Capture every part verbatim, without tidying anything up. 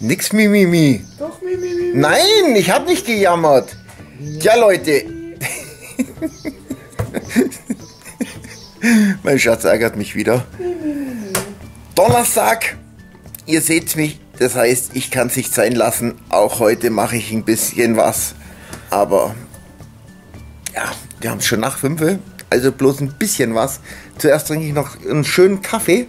Nix Mimimi. Doch, Mimimi. Nein, ich habe nicht gejammert. Ja, Leute. Mein Schatz ärgert mich wieder. Donnerstag. Ihr seht mich. Das heißt, ich kann es nicht sein lassen. Auch heute mache ich ein bisschen was. Aber ja, wir haben es schon nach fünf. Also bloß ein bisschen was. Zuerst trinke ich noch einen schönen Kaffee.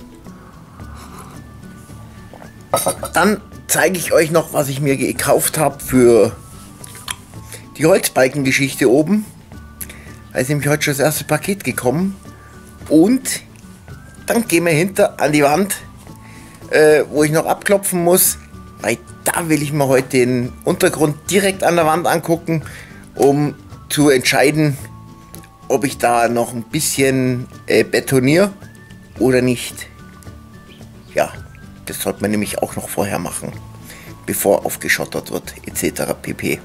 Dann zeige ich euch noch, was ich mir gekauft habe für die Holzbalkengeschichte oben. Da ist nämlich heute schon das erste Paket gekommen. Und dann gehen wir hinter an die Wand, äh, wo ich noch abklopfen muss. Weil da will ich mir heute den Untergrund direkt an der Wand angucken, um zu entscheiden, ob ich da noch ein bisschen äh, betoniere oder nicht. Ja, das sollte man nämlich auch noch vorher machen, bevor aufgeschottert wird, et cetera pp.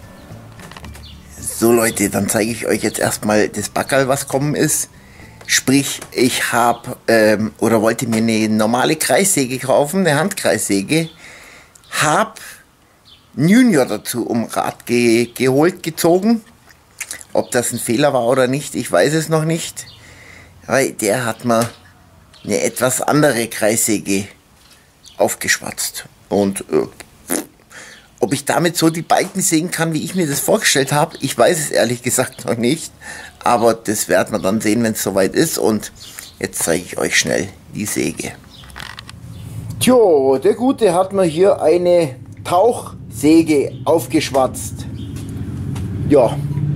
So Leute, dann zeige ich euch jetzt erstmal das Backerl, was kommen ist. Sprich, ich habe ähm, oder wollte mir eine normale Kreissäge kaufen, eine Handkreissäge. Habe einen Junior dazu um Rat ge geholt, gezogen. Ob das ein Fehler war oder nicht, ich weiß es noch nicht. Weil der hat mir eine etwas andere Kreissäge aufgeschwatzt. Und äh, ob ich damit so die Balken sägen kann, wie ich mir das vorgestellt habe, ich weiß es ehrlich gesagt noch nicht. Aber das werden wir dann sehen, wenn es soweit ist. Und jetzt zeige ich euch schnell die Säge. Tjo, der Gute hat mir hier eine Tauchsäge aufgeschwatzt. Ja.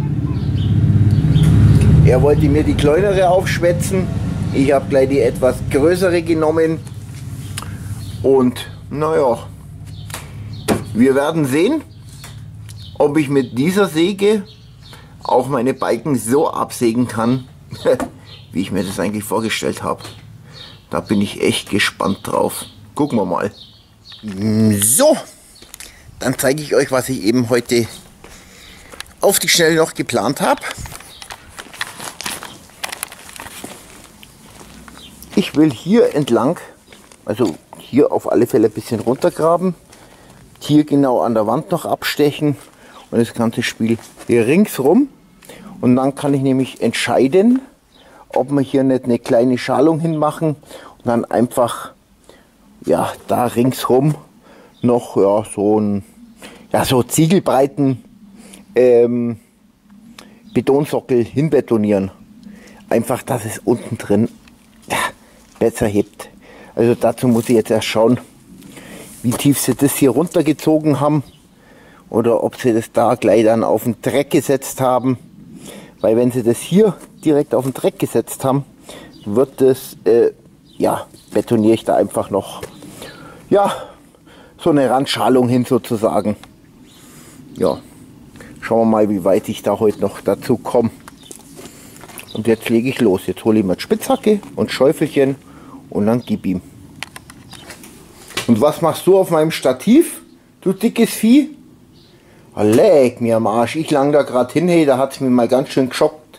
Er wollte mir die kleinere aufschwätzen. Ich habe gleich die etwas größere genommen. Und naja, wir werden sehen, ob ich mit dieser Säge auch meine Balken so absägen kann, wie ich mir das eigentlich vorgestellt habe. Da bin ich echt gespannt drauf. Gucken wir mal. So, dann zeige ich euch, was ich eben heute auf die Schnelle noch geplant habe. Ich will hier entlang, also hier auf alle Fälle ein bisschen runtergraben, hier genau an der Wand noch abstechen und das ganze Spiel hier ringsrum. Und dann kann ich nämlich entscheiden, ob wir hier nicht eine kleine Schalung hinmachen und dann einfach ja da ringsrum noch ja, so ein ja, so ziegelbreiten ähm, Betonsockel hinbetonieren. Einfach, dass es unten drin ja, besser hebt. Also dazu muss ich jetzt erst schauen, wie tief sie das hier runtergezogen haben oder ob sie das da gleich dann auf den Dreck gesetzt haben. Weil wenn sie das hier direkt auf den Dreck gesetzt haben, wird das, äh, ja, betoniere ich da einfach noch, ja, so eine Randschalung hin sozusagen. Ja, schauen wir mal, wie weit ich da heute noch dazu komme. Und jetzt lege ich los. Jetzt hole ich mir Spitzhacke und Schäufelchen und dann gib ihm. Und was machst du auf meinem Stativ, du dickes Vieh? Oh, leck mir am Arsch. Ich lang da gerade hin, hey, da hat es mir mal ganz schön geschockt.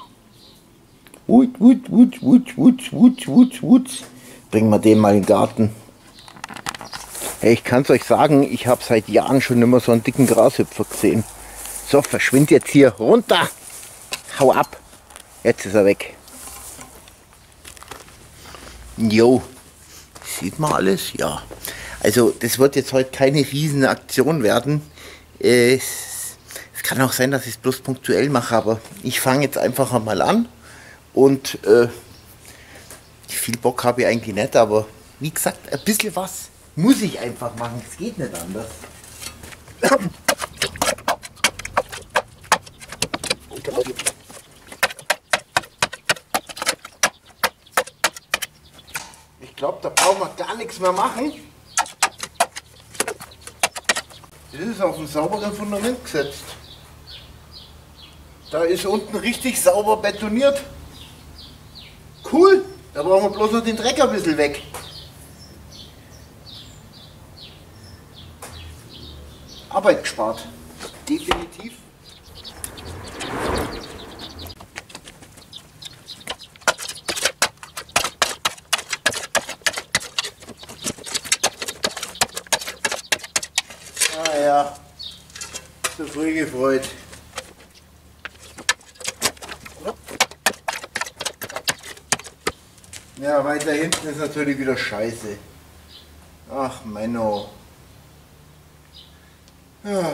Wut, wut, wut, wut, wut, wut, wut, wut. Bringen wir den mal in den Garten. Hey, ich kann es euch sagen, ich habe seit Jahren schon immer so einen dicken Grashüpfer gesehen. So, verschwind jetzt hier runter. Hau ab. Jetzt ist er weg. Jo. Sieht man alles? Ja. Also das wird jetzt heute keine riesen Aktion werden. Es, es kann auch sein, dass ich es bloß punktuell mache, aber ich fange jetzt einfach mal an. Und äh, viel Bock habe ich eigentlich nicht, aber wie gesagt, ein bisschen was muss ich einfach machen. Es geht nicht anders. Ich glaube, da brauchen wir gar nichts mehr machen. Das ist auf einem sauberen Fundament gesetzt. Da ist unten richtig sauber betoniert. Cool, da brauchen wir bloß noch den Dreck ein bisschen weg. Arbeit gespart. Definitiv. gefreut. Ja, weiter hinten ist natürlich wieder scheiße. Ach, Menno. Ja.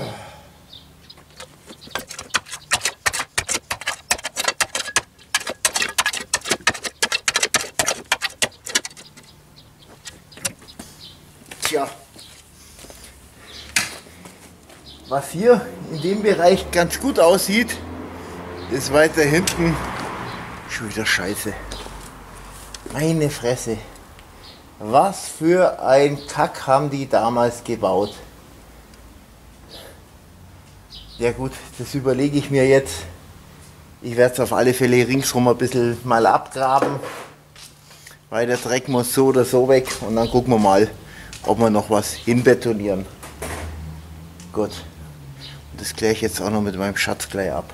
Tja. Was hier in dem Bereich ganz gut aussieht, ist weiter hinten schon wieder scheiße. Meine Fresse. Was für ein Kack haben die damals gebaut. Ja gut, das überlege ich mir jetzt. Ich werde es auf alle Fälle ringsrum ein bisschen mal abgraben. Weil der Dreck muss so oder so weg. Und dann gucken wir mal, ob wir noch was hinbetonieren. Gut. Und das kläre ich jetzt auch noch mit meinem Schatz gleich ab.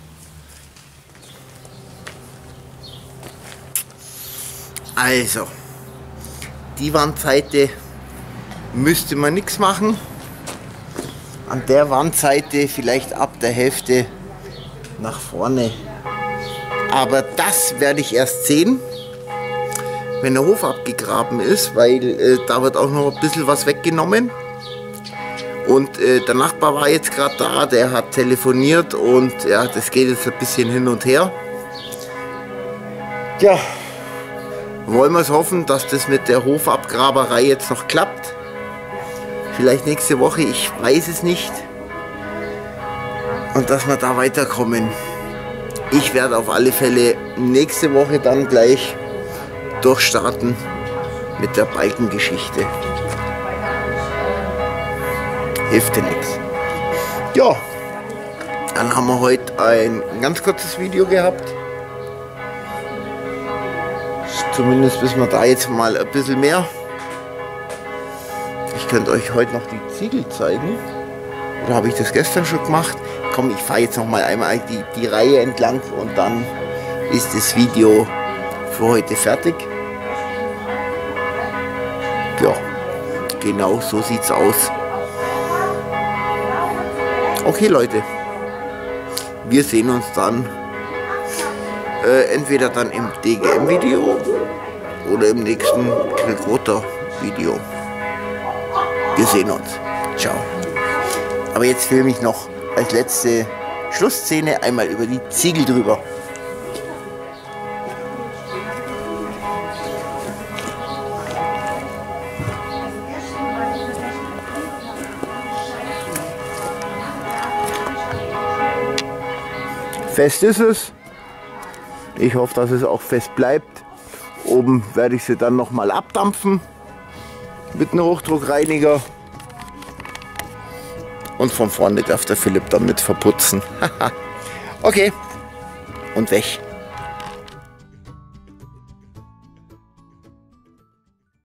Also, die Wandseite müsste man nichts machen. An der Wandseite vielleicht ab der Hälfte nach vorne. Aber das werde ich erst sehen, wenn der Hof abgegraben ist, weil äh, da wird auch noch ein bisschen was weggenommen. Und äh, der Nachbar war jetzt gerade da, der hat telefoniert und ja, das geht jetzt ein bisschen hin und her. Ja. Wollen wir es hoffen, dass das mit der Hofabgraberei jetzt noch klappt. Vielleicht nächste Woche, ich weiß es nicht. Und dass wir da weiterkommen. Ich werde auf alle Fälle nächste Woche dann gleich durchstarten mit der Balkengeschichte. Hilft dir nichts. Ja, dann haben wir heute ein ganz kurzes Video gehabt. Zumindest wissen wir da jetzt mal ein bisschen mehr. Ich könnte euch heute noch die Ziegel zeigen. Oder habe ich das gestern schon gemacht? Komm, ich fahre jetzt noch mal einmal die, die Reihe entlang und dann ist das Video für heute fertig. Ja, genau so sieht's aus. Okay Leute, wir sehen uns dann Äh, entweder dann im D G M-Video oder im nächsten Grillroter-Video. Wir sehen uns. Ciao. Aber jetzt filme ich noch als letzte Schlussszene einmal über die Ziegel drüber. Fest ist es. Ich hoffe, dass es auch fest bleibt. Oben werde ich sie dann noch mal abdampfen mit einem Hochdruckreiniger. Und von vorne darf der Philipp dann mit verputzen. Okay, und weg.